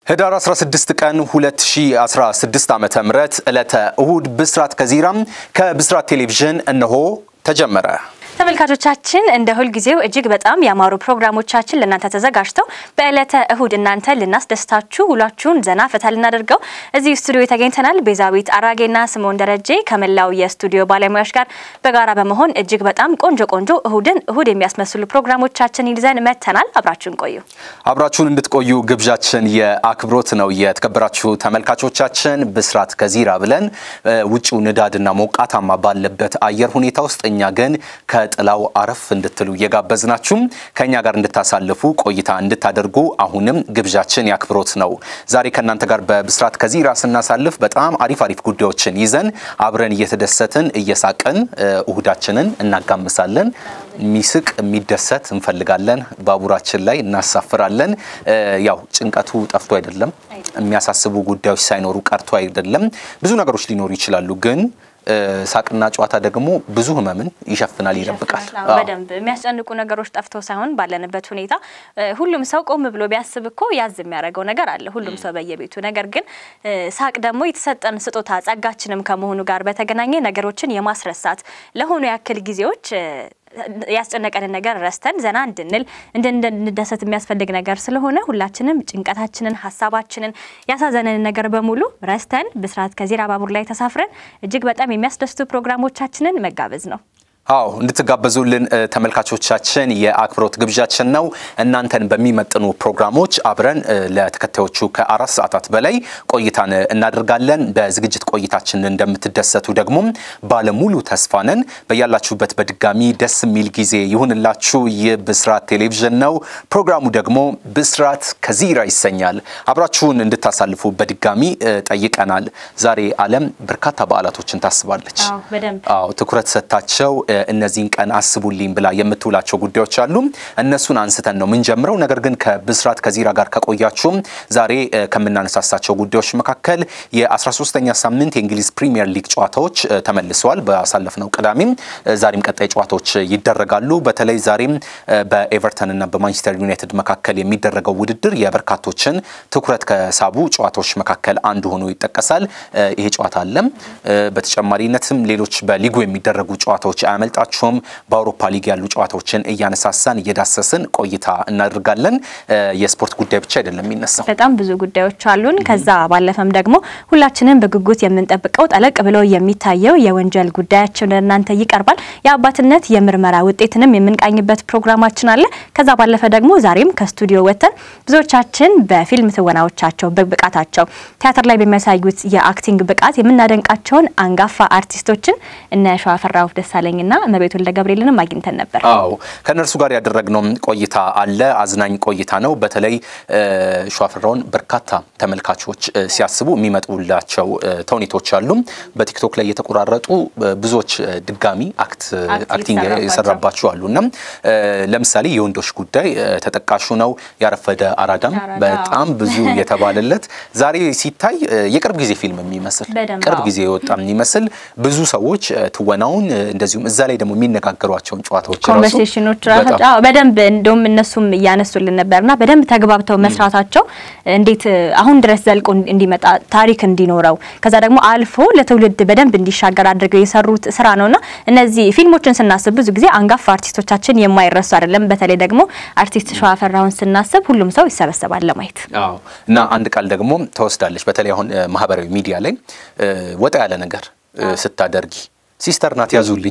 ህዳር 16 ቀን 2016 ዓመተ ምህረት ዕለተ እሁድ ብስራት ከዚራም ከብስራት ቴሌቪዥን እነሆ ተጀመረ። ተመልካቾቻችን እንደ ሁሉ ጊዜው እጅግ በጣም ያማሩ ፕሮግራሞቻችን ለናንተ ተዘጋጅተው በእለተ እሁድ እናንተ ልናስደስታችሁ ሁላችሁን ዘና ፈታ ልናደርገው እዚህ ስቱዲዮ ተገኝተናል። ቤዛዊት አራጌና ስሞን ደረጀ ከመላው የስቱዲዮ ባለሙያዎች ጋር በጋራ በመሆን እጅግ በጣም ቆንጆ እሁድ የሚያስመስሉ ፕሮግራሞቻችን ይዘን መተናል። አብራችሁን ቆዩ። አብራችሁን እንድትቆዩ ግብዣችን የአክብሮት ነው። የተከበራችሁ ተመልካቾቻችን ብስራት ከዚራ ብለን ውጪው ንዳድና ሞቃታማ ባለበት አየር ሁኔታ ውስጥ እኛ ግን ጥላው አረፍ እንድትሉ የጋበዝናችሁ ከኛ ጋር እንድታሳልፉ ቆይታ እንድታደርጉ አሁንም ግብዣችን ያክብሮት ነው። ዛሬ ከናንተ ጋር በብስራት ከዚራ ስናሳልፍ በጣም አሪፍ ጉዳዮችን ይዘን አብረን እየተደሰትን እየሳቀን እሁዳችንን እናጋምሳለን። ሚስቅ የሚደሰት እንፈልጋለን። ባቡራችን ላይ እናሳፍራለን። ያው ጭንቀቱ ጠፍቶ አይደለም፣ የሚያሳስቡ ጉዳዮች ሳይኖሩ ቀርቶ አይደለም። ብዙ ነገሮች ሊኖሩ ይችላሉ ግን ሳቅና ጨዋታ ደግሞ ብዙ ህመምን ይሸፍናል ይደብቃል። በደንብ የሚያስጨንቁ ነገሮች ጠፍተው ሳይሆን ባለንበት ሁኔታ ሁሉም ሰው ቆም ብሎ ቢያስብኮ ያዝ የሚያደርገው ነገር አለ ሁሉም ሰው በየቤቱ። ነገር ግን ሳቅ ደግሞ የተሰጠን ስጦታ ጸጋችንም ከመሆኑ ጋር በተገናኘ ነገሮችን የማስረሳት ለሆነ ያክል ጊዜዎች ያስጨነቀን ነገር ረስተን ዘና እንድንደሰት የሚያስፈልግ ነገር ስለሆነ ሁላችንም ጭንቀታችንን ሐሳባችንን ያሳዘነን ነገር በሙሉ ረስተን ብስራት ከዚራ ባቡር ላይ ተሳፍረን እጅግ በጣም የሚያስደስቱ ፕሮግራሞቻችንን መጋበዝ ነው። አዎ እንድትጋበዙልን ተመልካቾቻችን የአክብሮት ግብዣችን ነው። እናንተን በሚመጥኑ ፕሮግራሞች አብረን ለተከታዮቹ ከ4 ሰዓታት በላይ ቆይታን እናደርጋለን። በዝግጅት ቆይታችን እንደምትደሰቱ ደግሞ ባለሙሉ ተስፋ ነን። በያላችሁበት በድጋሚ ደስ የሚል ጊዜ ይሁንላችሁ። የብስራት ቴሌቪዥን ነው። ፕሮግራሙ ደግሞ ብስራት ከዚራ ይሰኛል። አብራችሁን እንድታሳልፉ በድጋሚ ጠይቀናል። ዛሬ ዓለም በርካታ በዓላቶችን ታስባለች። አዎ ትኩረት ሰጣቸው እነዚህን ቀን አስቡልኝ ብላ የምትውላቸው ጉዳዮች አሉ። እነሱን አንስተን ነው ምን ጀምረው። ነገር ግን ከብስራት ከዚራ ጋር ከቆያችሁ ዛሬ ከመናነሳሳቸው ጉዳዮች መካከል የ13ኛ ሳምንት የእንግሊዝ ፕሪሚየር ሊግ ጨዋታዎች ተመልሰዋል። በአሳለፍነው ቅዳሜም ዛሬም ቀጣይ ጨዋታዎች ይደረጋሉ። በተለይ ዛሬም በኤቨርተን እና በማንቸስተር ዩናይትድ መካከል የሚደረገው ውድድር የበርካቶችን ትኩረት ከሳቡ ጨዋታዎች መካከል አንዱ ሆኖ ይጠቀሳል። ይሄ ጨዋታ አለ። በተጨማሪነትም ሌሎች በሊጉ የሚደረጉ ጨዋታዎች አመልጣቸውም በአውሮፓ ሊግ ያሉ ጨዋታዎችን እያነሳሳን እየዳሰስን ቆይታ እናደርጋለን። የስፖርት ጉዳይ ብቻ አይደለም የሚነሳው፣ በጣም ብዙ ጉዳዮች አሉን። ከዛ ባለፈም ደግሞ ሁላችንም በጉጉት የምንጠብቀው ጠለቅ ብሎ የሚታየው የወንጀል ጉዳያችን እናንተ ይቀርባል። የአባትነት የምርመራ ውጤትንም የምንቃኝበት ፕሮግራማችን አለ። ከዛ ባለፈ ደግሞ ዛሬም ከስቱዲዮ ወጥተን ብዙዎቻችን በፊልም ትወናዎቻቸው በብቃታቸው ቲያትር ላይ በሚያሳዩት የአክቲንግ ብቃት የምናደንቃቸውን አንጋፋ አርቲስቶችን እነ ሸዋፈራው ደሳለኝና መቤቱ ለገብርኤልንም አግኝተን ነበር። አዎ ከነርሱ ጋር ያደረግነው ቆይታ አለ። አዝናኝ ቆይታ ነው። በተለይ ሸዋፈራውን በርካታ ተመልካቾች ሲያስቡ የሚመጡላቸው ተውኔቶች አሉ። በቲክቶክ ላይ የተቆራረጡ ብዙዎች ድጋሚ አክቲንግ የሰራባቸው አሉና ለምሳሌ የወንዶች ጉዳይ ተጠቃሹ ነው። ያረፈደ አራዳም በጣም ብዙ የተባለለት ዛሬ ሲታይ የቅርብ ጊዜ ፊልም የሚመስል ቅርብ ጊዜ የወጣ የሚመስል ብዙ ሰዎች ትወናውን እንደዚሁም እዛ ላይ ደግሞ የሚነጋገሯቸው ጨዋታዎች ኮንቨርሴሽኖች ራሳቸው በደንብ እንደውም እነሱም ያነሱልን ነበርና በደንብ ተግባብተው መስራታቸው እንዴት አሁን ድረስ ዘልቆ እንዲመጣ ታሪክ እንዲኖረው ከዛ ደግሞ አልፎ ለትውልድ በደንብ እንዲሻገር አድርገው የሰሩት ስራ ነውና እነዚህ ፊልሞችን ስናስብ ብዙ ጊዜ አንጋፋ አርቲስቶቻችን የማይረሱ አይደለም። በተለይ ደግሞ አርቲስት ሸዋፈራውን ስናስብ ሁሉም ሰው ይሰበሰባል ለማየት። አዎ እና አንድ ቃል ደግሞ ተወስዳለች። በተለይ አሁን ማህበራዊ ሚዲያ ላይ ወጣ ያለ ነገር ስታደርጊ ሲስተር ናት ያዙልኝ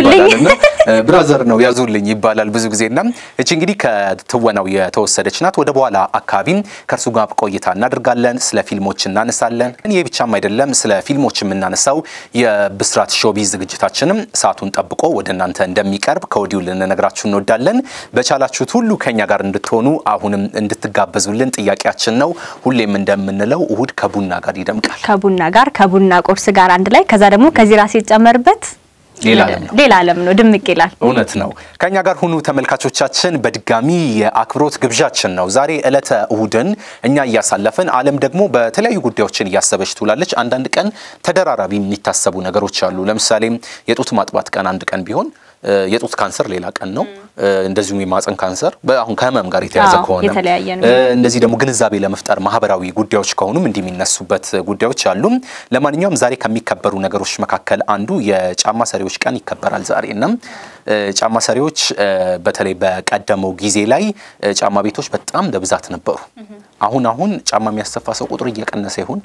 ብራዘር ነው ያዙልኝ ይባላል ብዙ ጊዜና እቺ እንግዲህ ከትወናው የተወሰደች ናት። ወደ በኋላ አካባቢም ከርሱ ጋር ቆይታ እናደርጋለን። ስለ ፊልሞች እናነሳለን። ይሄ ብቻም አይደለም፣ ስለ ፊልሞች እናነሳው የብስራት ሾቢዝ ዝግጅታችንም ሰዓቱን ጠብቆ ወደናንተ እንደሚቀርብ ከወዲሁ ልንነግራችሁ እንወዳለን። በቻላችሁት ሁሉ ከኛ ጋር እንድትሆኑ አሁንም እንድትጋበዙልን ጥያቄያችን ነው። ሁሌም እንደምንለው እሁድ ከቡና ጋር ይደምቃል። ከቡና ቁርስ ጋር አንድ ላይ ከዛ ደግሞ ከዚራ ሲጨመርበት ሌላ ዓለም ነው ድምቅ ይላል። እውነት ነው። ከኛ ጋር ሁኑ ተመልካቾቻችን። በድጋሚ የአክብሮት ግብዣችን ነው። ዛሬ ዕለተ እሁድን እኛ ያሳለፈን ዓለም ደግሞ በተለያዩ ጉዳዮችን ያሰበች ትውላለች። አንዳንድ ቀን ተደራራቢ የሚታሰቡ ነገሮች አሉ። ለምሳሌ የጡት ማጥባት ቀን አንድ ቀን ቢሆን የጡት ካንሰር ሌላ ቀን ነው። እንደዚሁም የማህፀን ካንሰር በአሁን ከህመም ጋር የተያዘ ከሆነ እንደዚህ ደግሞ ግንዛቤ ለመፍጠር ማህበራዊ ጉዳዮች ከሆኑም እንዲሚነሱበት ጉዳዮች አሉ። ለማንኛውም ዛሬ ከሚከበሩ ነገሮች መካከል አንዱ የጫማ ሰሪዎች ቀን ይከበራል ዛሬና ጫማ ሰሪዎች በተለይ በቀደመው ጊዜ ላይ ጫማ ቤቶች በጣም በብዛት ነበሩ። አሁን ጫማ የሚያሰፋ ሰው ቁጥር እየቀነሰ ይሁን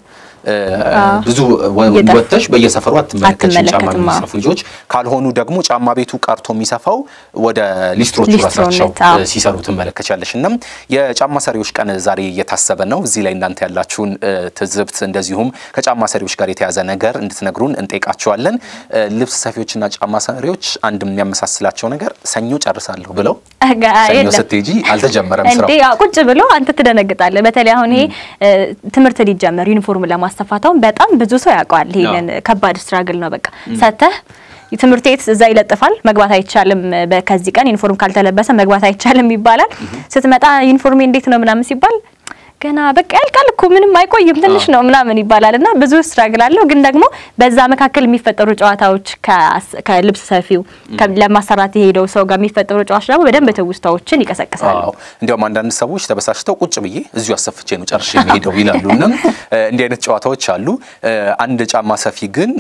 ብዙ ወጥተሽ በየሰፈሩ አትመለከችም ጫማ የሚሰፉ ልጆች ካልሆኑ ደግሞ ጫማ ቤቱ ቀርቶ የሚሰፋው ወደ ሊስትሮቹ ራሳቸው ሲሰሩ ትመለከቻለሽና የጫማ ሰሪዎች ቀን ዛሬ እየታሰበ ነው። እዚህ ላይ እናንተ ያላችሁን ትዝብት እንደዚሁም ከጫማ ሰሪዎች ጋር የተያዘ ነገር እንድትነግሩን እንጠይቃችኋለን። ልብስ ሰፊዎችና ጫማ ሰሪዎች አንድ የሚያመሳስላቸው ነገር ሰኞ ጨርሳለሁ ብለው ሰኞ ስትሄጂ አልተጀመረም ስራው እንዴ ቁጭ ብሎ አንተ ትደነግጣለህ። በተለይ አሁን ይሄ ትምህርት ሊጀመር ዩኒፎርም ለማስተፋታው በጣም ብዙ ሰው ያውቃል። ይሄንን ከባድ ስትራግል ነው። በቃ ሰተህ ትምህርት ቤት እዛ ይለጥፋል መግባት አይቻልም በከዚህ ቀን ዩኒፎርም ካልተለበሰ መግባት አይቻልም ይባላል። ስትመጣ ዩኒፎርም እንዴት ነው ምናምን ሲባል ገና በቃ ያልቃል እኮ ምንም አይቆይም ትንሽ ነው ምናምን ይባላልና ብዙ ስትራግል አለው። ግን ደግሞ በዛ መካከል የሚፈጠሩ ጨዋታዎች ከልብስ ሰፊው ለማሰራት የሄደው ሰው ጋር የሚፈጠሩ ጨዋታዎች ደግሞ በደንብ ተውስታዎችን ይቀሰቅሳሉ። እንዲያውም አንዳንድ ሰዎች ተበሳሽተው ቁጭ ብዬ እዚሁ አሰፍቼ ነው ጨርሼ የሚሄደው ይላሉና እንዲህ አይነት ጨዋታዎች አሉ። አንድ ጫማ ሰፊ ግን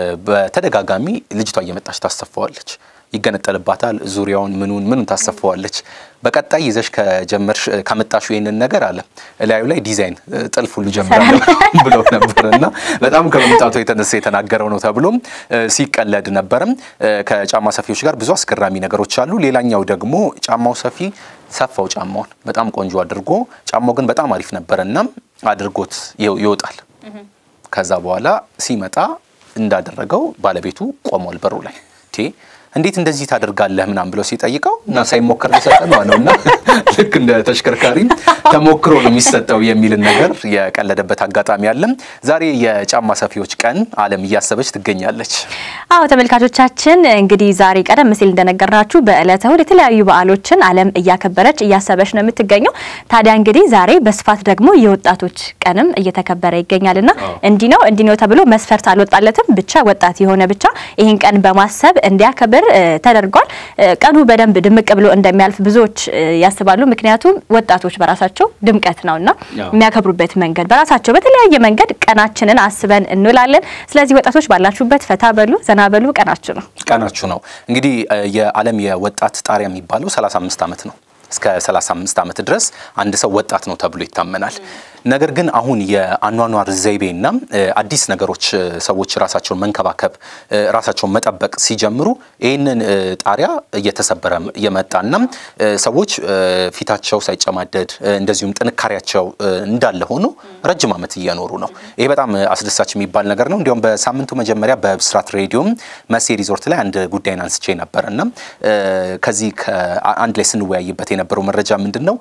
በተደጋጋሚ ልጅቷ እየመጣች ታሰፋዋለች። ይገነጠልባታል ዙሪያውን ምኑን ታሰፋዋለች። በቀጣይ ይዘሽ ከጀመርሽ ከመጣሹ ይሄንን ነገር አለ ላዩ ላይ ዲዛይን ጥልፍ ሁሉ ጀምራለሁ ብለው ነበርና በጣም ከመምጣቱ የተነሳ የተናገረው ነው ተብሎ ሲቀለድ ነበርም። ከጫማ ሰፊዎች ጋር ብዙ አስገራሚ ነገሮች አሉ። ሌላኛው ደግሞ ጫማው ሰፊ ሰፋው ጫማውን በጣም ቆንጆ አድርጎ ጫማው ግን በጣም አሪፍ ነበርና አድርጎት ይወጣል። ከዛ በኋላ ሲመጣ እንዳደረገው ባለቤቱ ቆሟል በሩ ላይ እንዴት እንደዚህ ታደርጋለህ ምናም ብለው ሲጠይቀው እና ሳይሞከር ተሰጠው ነውና ልክ እንደ ተሽከርካሪ ተሞክሮ ነው የሚሰጠው የሚል ነገር የቀለደበት አጋጣሚ አለ። ዛሬ የጫማ ሰፊዎች ቀን ዓለም እያሰበች ትገኛለች። አዎ ተመልካቾቻችን እንግዲህ ዛሬ ቀደም ሲል እንደነገርናችሁ በእለተ እሁድ የተለያዩ በዓሎችን ዓለም እያከበረች እያሰበች ነው የምትገኘው። ታዲያ እንግዲህ ዛሬ በስፋት ደግሞ የወጣቶች ቀንም እየተከበረ ይገኛልና እንዲህ ነው ተብሎ መስፈርት አልወጣለትም። ብቻ ወጣት የሆነ ብቻ ይሄን ቀን በማሰብ እንዲያከብር ተደርጓል። ቀኑ በደንብ ድምቅ ብሎ እንደሚያልፍ ብዙዎች ያስባሉ። ምክንያቱም ወጣቶች በራሳቸው ድምቀት ነውና የሚያከብሩበት መንገድ በራሳቸው በተለያየ መንገድ ቀናችንን አስበን እንውላለን። ስለዚህ ወጣቶች ባላችሁበት ፈታ በሉ ዘና በሉ ቀናችሁ ነው። እንግዲህ የዓለም የወጣት ጣሪያ የሚባለው 35 ዓመት ነው። እስከ 35 ዓመት ድረስ አንድ ሰው ወጣት ነው ተብሎ ይታመናል። ነገር ግን አሁን የአኗኗር ዘይቤና አዲስ ነገሮች ሰዎች ራሳቸውን መንከባከብ ራሳቸውን መጠበቅ ሲጀምሩ ይሄንን ጣሪያ እየተሰበረ የመጣና ሰዎች ፊታቸው ሳይጨማደድ እንደዚሁም ጥንካሬያቸው እንዳለ ሆኖ ረጅም ዓመት እየኖሩ ነው። ይሄ በጣም አስደሳች የሚባል ነገር ነው። እንዲያውም በሳምንቱ መጀመሪያ በብስራት ሬዲዮም መሴ ሪዞርት ላይ አንድ ጉዳይን አንስቼ ነበርና ከዚህ አንድ ላይ ስንወያይበት የነበረው መረጃ ምንድነው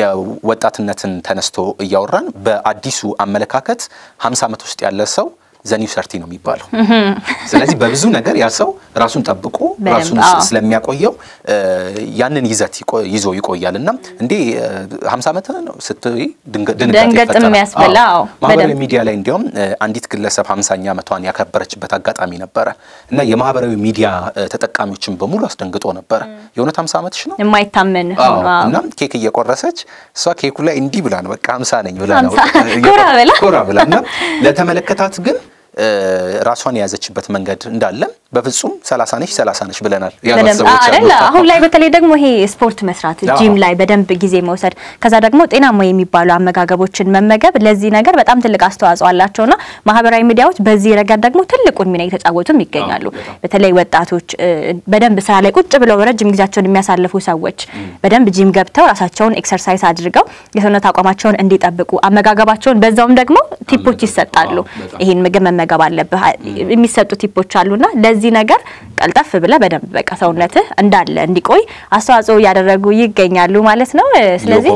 የወጣትነትን ተነስቶ እያወራን በአዲሱ አመለካከት 50 ዓመት ውስጥ ያለ ሰው ዘኒው ሰርቲ ነው የሚባለው። ስለዚህ በብዙ ነገር ያ ሰው ራሱን ጠብቆ ራሱን ስለሚያቆየው ያንን ይዞ ይቆያልና እንዴ 50 ዓመት ነው ስትይ ድንገት የሚያስበላው ማህበራዊ ሚዲያ ላይ እንዲያውም አንዲት ግለሰብ 50ኛ ዓመቷን ያከበረችበት አጋጣሚ ነበረ እና የማህበራዊ ሚዲያ ተጠቃሚዎችን በሙሉ አስደንግጦ ነበረ። የሆነ 50 ዓመትሽ ነው የማይታመን እና ኬክ እየቆረሰች እሷ ኬኩ ላይ እንዲ ብላ ነው በቃ 50 ነኝ ብላ ነው ኮራ ብላና ለተመለከታት ግን ራሷን ያዘችበት መንገድ እንዳለ በፍጹም 30 ነሽ ብለናል ያሰቡት አይደል። አሁን ላይ በተለይ ደግሞ ይሄ ስፖርት መስራት ጂም ላይ በደንብ ጊዜ መውሰድ ከዛ ደግሞ ጤናማ የሚባሉ አመጋገቦችን መመገብ ለዚህ ነገር በጣም ትልቅ አስተዋጽኦ አላቸውና ማህበራዊ ሚዲያዎች በዚህ ረገድ ደግሞ ትልቁን ሚና እየተጫወቱም ይገኛሉ። በተለይ ወጣቶች በደንብ ስራ ላይ ቁጭ ብለው ረጅም ጊዜያቸውን የሚያሳልፉ ሰዎች በደንብ ጂም ገብተው ራሳቸውን ኤክሰርሳይዝ አድርገው የሰውነት አቋማቸውን እንዲጠብቁ አመጋገባቸውን በዛውም ደግሞ ቲፖች ይሰጣሉ። ይሄን ምግብ መመገብ አለብህ የሚሰጡ ቲፖች አሉና ለዚህ ነገር ቀልጠፍ ብለ በደንብ በቃ ሰውነትህ እንዳለ እንዲቆይ አስተዋጽኦ ያደረጉ ይገኛሉ ማለት ነው። ስለዚህ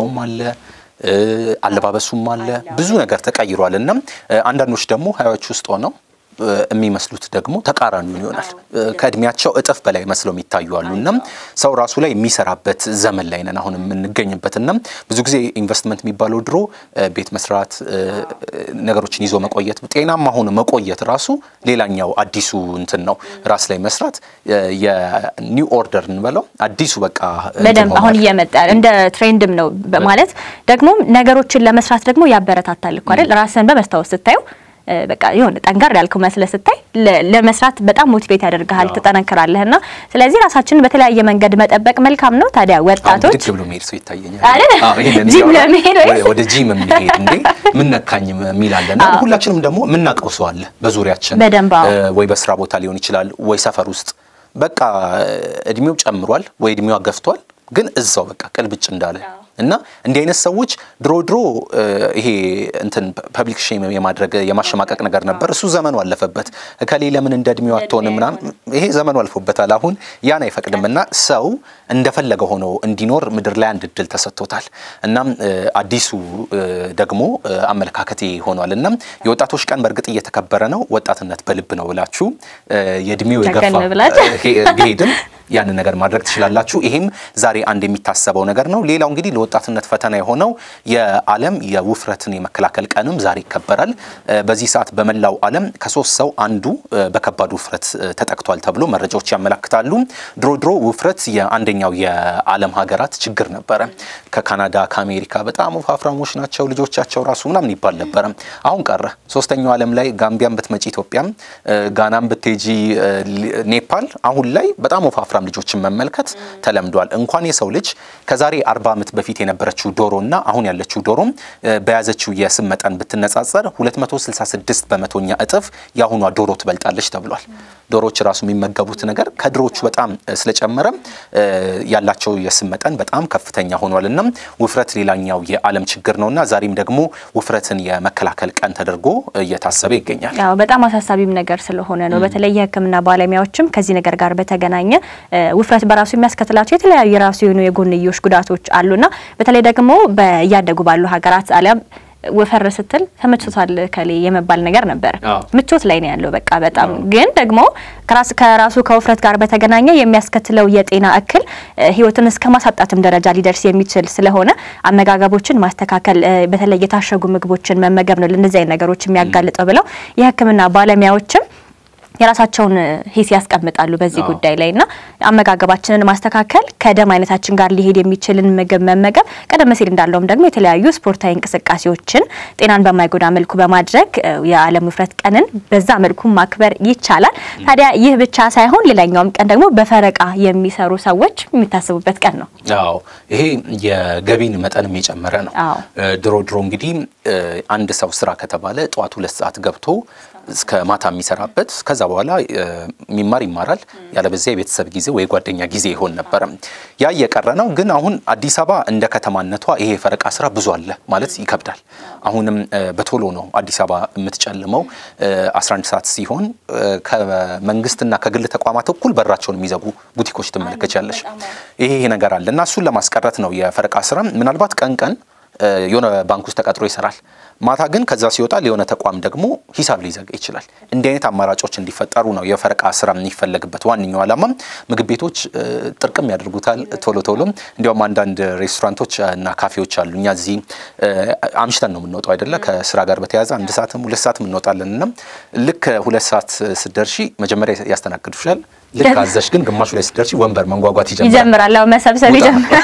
አለባበሱም አለ ብዙ ነገር ተቀይሯልና አንዳንዶች ደግሞ ሃዮች ውስጥ ሆነው የሚመስሉት ደግሞ ተቃራኒውን ይሆናል ከእድሜያቸው እጥፍ በላይ መስለው የሚታዩ አሉና ሰው ራሱ ላይ የሚሰራበት ዘመን ላይ ነን አሁን የምንገኝበትና ብዙ ጊዜ ኢንቨስትመንት የሚባለው ድሮ ቤት መስራት ነገሮችን ይዞ መቆየት ጤናማ ሆኖ መቆየት ራሱ ሌላኛው አዲሱ እንትን ነው ራስ ላይ መስራት የኒው ኦርደር እንበለው አዲሱ በቃ በደንብ አሁን እየመጣ እንደ ትሬንድም ነው ማለት ደግሞ ነገሮችን ለመስራት ደግሞ ያበረታታል እኮ አይደል ራስን በመስታወት ስታዩ በቃ ይሁን ጠንካራ ያልከው መስለ ስታይ ለመስራት በጣም ሞቲቬት ያደርጋል ተጠናከራለህና ስለዚህ ራሳችንን በተለያየ መንገድ መጠበቅ መልካም ነው ታዲያ ወጣቶች ድግ ብሎ መሄድ ሰው ይታየኛል ጂም ለመሄድ ወደ ጂም መሄድ እንዴ ምን ነካኝ ሚላልና ሁላችንም ደግሞ ምናቀው ሰው አለ በዙሪያችን ወይ በስራ ቦታ ሊሆን ይችላል ወይ ሰፈር ውስጥ በቃ እድሜው ጨምሯል ወይ እድሜው አገፍቷል ግን እዛው በቃ ቀልብጭ እንዳለ እና እንዲህ አይነት ሰዎች ድሮ ይሄ እንትን ፐብሊክ ሼም የማድረግ የማሸማቀቅ ነገር ነበር እሱ ዘመኑ አለፈበት ከሌ ለምን እንደድሜው አትሆንም ምናም ይሄ ዘመኑ አልፎበታል አሁን ያን አይፈቅድምና ሰው እንደፈለገ ሆኖ እንዲኖር ምድር ላይ አንድ እድል ተሰጥቶታል እና አዲሱ ደግሞ አመለካከቴ ሆኗልና የወጣቶች ቀን በርግጥ እየተከበረ ነው ወጣትነት በልብ ነው ብላችሁ የድሜው የገፋ ሄድም ያን ነገር ማድረግ ትችላላችሁ ይሄም ዛሬ አንድ የሚታሰበው ነገር ነው ሌላው እንግዲህ ለወጣትነት ፈተና የሆነው የዓለም የውፍረትን የመከላከል ቀንም ዛሬ ይከበራል በዚህ ሰዓት በመላው ዓለም ከ3 ሰው አንዱ በከባድ ውፍረት ተጠቅቷል ተብሎ መረጃዎች ያመለክታሉ ድሮ ውፍረት የአንደኛው የዓለም ሀገራት ችግር ነበር ከካናዳ ከአሜሪካ በጣም ወፋፍራሞች ናቸው ልጆቻቸው ራሱ ምናምን ይባል ነበር አሁን ቀረ ሶስተኛው ዓለም ላይ ጋምቢያን ብትመጪ ኢትዮጵያም ጋናም ብትጂ ኔፓል አሁን ላይ በጣም ወፋፍራም ልጆችን መመልከት ተለምዷል እንኳን የሰው ልጅ ከዛሬ 40 ዓመት በፊት የነበረችው ዶሮና አሁን ያለችው ዶሮም በያዘችው የስም መጠን ብትነጻጸር 266 በመቶኛ እጥፍ ያሁኗ ዶሮ ትበልጣለች ተብሏል ዶሮች ራሱ የሚመገቡት ነገር ከድሮቹ በጣም ስለጨመረ ያላቸው የስም መጠን በጣም ከፍተኛ ሆኗልና ውፍረት ሌላኛው የዓለም ችግር ነውና ዛሬም ደግሞ ውፍረትን የመከላከል ቀን ተደርጎ እየታሰበ ይገኛል ያው በጣም አሳሳቢም ነገር ስለሆነ ነው በተለይ የሕክምና ባለሙያዎችም ከዚህ ነገር ጋር በተገናኘ ውፍረት በራሱ የሚያስከትላቸው የተለያዩ የራሱ የሆኑ የጎንዮሽ ጉዳቶች አሉና በተለይ ደግሞ በያደጉ ባሉ ሀገራት አለም ወፈር ስትል ተመችቷል ከሌ የመባል ነገር ነበር ምቾት ላይ ነው ያለው በቃ በጣም ግን ደግሞ ከራሱ ከውፍረት ጋር በተገናኘ የሚያስከትለው የጤና እክል ህይወትን እስከ ማሳጣትም ደረጃ ሊደርስ የሚችል ስለሆነ አመጋገቦችን ማስተካከል በተለይ የታሸጉ ምግቦችን መመገብ ነው ለነዚህ አይነት ነገሮች የሚያጋልጠው ብለው የሕክምና ባለሙያዎችም የራሳቸውን ሂስ ያስቀምጣሉ በዚህ ጉዳይ ላይና አመጋገባችንን ማስተካከል ከደም አይነታችን ጋር ሊሄድ የሚችልን ምግብ መመገብ ቀደም ሲል እንዳለውም ደግሞ የተለያዩ ስፖርታዊ እንቅስቃሴዎችን ጤናን በማይጎዳ መልኩ በማድረግ የዓለም ውፍረት ቀንን በዛ መልኩ ማክበር ይቻላል ታዲያ ይህ ብቻ ሳይሆን ሌላኛውም ቀን ደግሞ በፈረቃ የሚሰሩ ሰዎች የሚታሰቡበት ቀን ነው አዎ ይሄ የገቢን መጠንም የጨመረ ነው ድሮ እንግዲህ አንድ ሰው ስራ ከተባለ ጧት 2 ሰዓት ገብቶ እስከ ማታ የሚሰራበት ከዛ በኋላ ሚማር ይማራል ያለበዚያ የቤተሰብ ጊዜ ወይ ጓደኛ ጊዜ ይሆን ነበር ያ የቀረ ነው ግን አሁን አዲስ አበባ እንደ ከተማነቷ ይሄ ፈረቃ ስራ ብዙ አለ ማለት ይከብዳል አሁንም በቶሎ ነው አዲስ አበባ የምትጨልመው 11 ሰዓት ሲሆን ከመንግስትና ከግል ተቋማት እኩል በራቸውን የሚዘጉ ቡቲኮች ተመለከቻለሽ ይሄ ነገር አለና እሱን ለማስቀረት ነው የፈረቃ ስራ ምናልባት ቀን የሆነ ባንክ ውስጥ ተቀጥሮ ይሰራል ማታ ግን ከዛ ሲወጣ ለሆነ ተቋም ደግሞ ሂሳብ ሊዘጋ ይችላል እንዲህ አይነት አማራጮች እንዲፈጠሩ ነው የፈረቃ ስራ የሚፈልግበት ዋንኛው ዓላማ ምግብ ቤቶች ጥርቅም ያደርጉታል ቶሎ እንዲያውም አንዳንድ ሬስቶራንቶች እና ካፌዎች አሉኛ እዚህ አምሽተን ነው የምንወጣው አይደለ ከስራ ጋር በተያያዘ 1 ሰዓትም 2 ሰዓትም እንወጣለንና ልክ 2 ሰዓት ስትደርሺ መጀመሪያ ያስተናግዱሻል ልክ አዘሽ ግን ግማሹ ላይ ስትደርሺ ወንበር መንጓጓት ይጀምራል አው መሰብሰብ ይጀምራል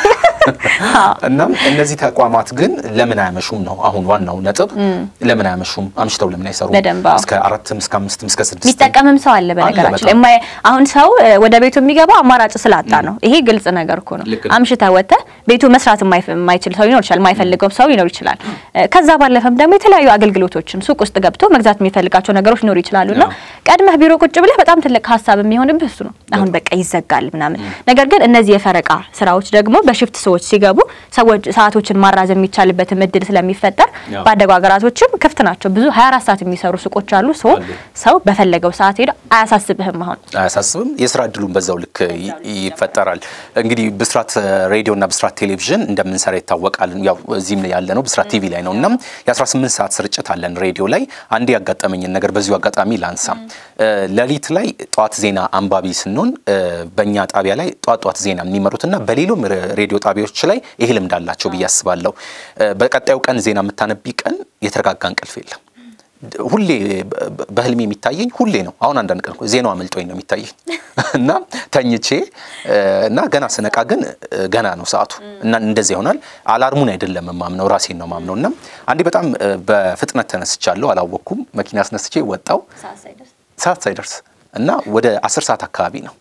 እና እነዚህ ተቋማት ግን ለምን አያመሹም ነው አሁን ዋናው ነጥብ ለምን አያመሹም አምሽተው ለምን አይሰሩም እስከ 4 እስከ 5 እስከ 6 ሚጠቀምም ሰው አለ በነገራችን ላይ አሁን ሰው ወደ ቤቱ የሚገባው አማራጭ ስላጣ ነው ይሄ ግልጽ ነገር እኮ ነው አምሽታ ወጣ ቤቱ መስራት የማይችል ሰው ይኖር ይችላል የማይፈልገው ሰው ይኖር ይችላል ከዛ ባለፈም ደግሞ የተለያዩ አገልግሎቶችን ሱቅ ውስጥ ገብቶ መግዛት የሚፈልጋቸው ነገሮች ይኖር ይችላሉና ቀድመህ ቢሮ ቁጭ ብለህ በጣም ትልቅ ሐሳብ የሚሆንብህ እሱ ነው አሁን በቃ ይዘጋል ምናምን ነገር ግን እነዚህ የፈረቃ ስራዎች ደግሞ በሽፍት ሰዎች ሲገቡ ሰዎች ሰዓቶችን ማራዘም የሚቻልበት እድል ስለሚፈጠር ባደጉ ሀገራቶችም ክፍት ናቸው ብዙ 24 ሰዓት የሚሰሩ ሱቆች አሉ ሰው በፈለገው ሰዓት ሄዶ አያሳስብህም አሁን አያሳስብም የስራ እድሉን በዛው ልክ ይፈጠራል እንግዲህ ብስራት ሬዲዮና ብስራት ቴሌቪዥን እንደምንሰራ ይታወቃል ያው እዚህም ያለ ነው ብስራት ቲቪ ላይ ነውና የ18 ሰዓት ስርጭት አለን ሬዲዮ ላይ አንዴ ያጋጠመኝ ነገር በዚሁ አጋጣሚ ላንሳ ለሊት ላይ ጧት ዜና አንባቢ ስንሆን በእኛ ጣቢያ ላይ ጧት ዜና የሚመሩትና በሌሎም ሬዲዮ ጣቢያዎች ላይ ይሄ ልምድ አላቸው ብያስባለሁ በቀጣዩ ቀን ዜና የምታነቢ ቀን የተረጋጋ እንቅልፍ የለም ሁሌ በህልሜ የሚታየኝ ሁሌ ነው አሁን አንዳንድ ቀን ዜናው አመልጦኝ ነው የሚታየኝ እና ተኝቼ እና ገና ስነቃ ግን ገና ነው ሰዓቱ እና እንደዚህ ይሆናል አላርሙን አይደለም ማምነው ራሴን ነው ማምነውና አንዴ በጣም በፍጥነት ተነስቻለሁ አላወኩም መኪና አስነስቼ ወጣው ሰዓት ሳይደርስ እና ወደ 10 ሰዓት አካባቢ ነው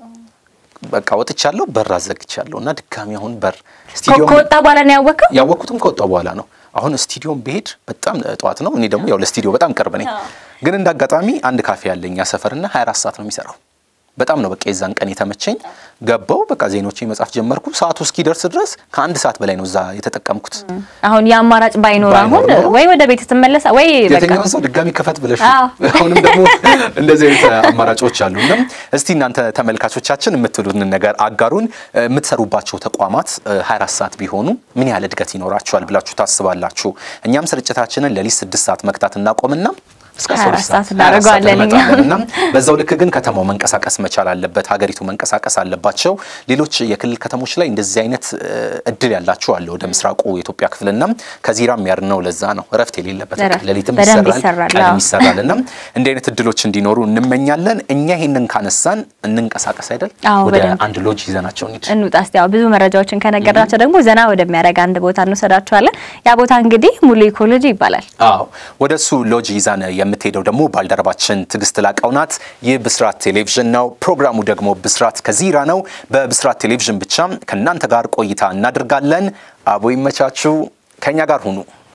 በቃ ወጥቻለሁ በር አዘግቻለሁና ድጋሚ አሁን በር ስቱዲዮ ከወጣ በኋላ ነው ያወኩትም ከወጣ በኋላ ነው አሁን ስቱዲዮም በሄድ በጣም ጧት ነው እኔ ደግሞ ያው ለስቱዲዮ በጣም ቅርብ ነኝ ግን እንዳጋጣሚ አንድ ካፌ ያለኝ ሰፈርና 24 ሰዓት ነው የሚሰራው በጣም ነው በቃ የዛን ቀን የተመቸኝ ገባው በቃ ዜናዎችን መጻፍ ጀመርኩ ሰዓቱ እስኪደርስ ድረስ ከአንድ ሰዓት በላይ ነው እዛ የተጠቀምኩት አሁን ያማራጭ ባይኖር አሁን ወይ ወደ ቤት ተመለሳ ወይ በቃ የትኛው ሰው ድጋሚ ከፈት ብለሽ አሁንም ደግሞ እንደዚህ አይነት አማራጮች አሉና እስቲ እናንተ ተመልካቾቻችን የምትሉን ነገር አጋሩን የምትሰሩባቸው ተቋማት 24 ሰዓት ቢሆኑ ምን ያህል እድገት ይኖራቸዋል ብላችሁ ታስባላችሁ እኛም ስርጭታችንን ለሊት 6 ሰዓት መክታት እናቆምና እስከ 3 ሰዓት እናደርጋለንና በዛው ልክ ግን ከተማው መንቀሳቀስ መቻል አለበት ሀገሪቱ መንቀሳቀስ አለባቸው ሌሎች የክልል ከተሞች ላይ እንደዚህ አይነት እድል ያላችሁ አለ ወደ ምስራቁ የኢትዮጵያ ክፍልና ከዚራም ያርነው ለዛ ነው ረፍት የሌለበት ለሊትም ይሰራልና እንደ አይነት እድሎች እንዲኖሩ እንመኛለን እኛ ይሄንን ካነሳን እንንቀሳቀስ አይደል ወደ አንድ ሎጅ ይዘናቸው እንውጣ እስቲ ያው ብዙ መረጃዎችን ከነገርናቸው ደግሞ ዘና ወደሚያረጋ አንድ ቦታ እንሰዳቸዋለን ያ ቦታ እንግዲህ ሙሉ ኢኮሎጂ ይባላል አዎ ወደሱ ሎጅ ይዛን የምትሄደው ደግሞ ባልደረባችን ትግስት ላቀውናት የብስራት ቴሌቪዥን ነው ፕሮግራሙ ደግሞ ብስራት ከዚራ ነው በብስራት ቴሌቪዥን ብቻ ከናንተ ጋር ቆይታ እናደርጋለን አቦ ይመቻቹ ከኛ ጋር ሁኑ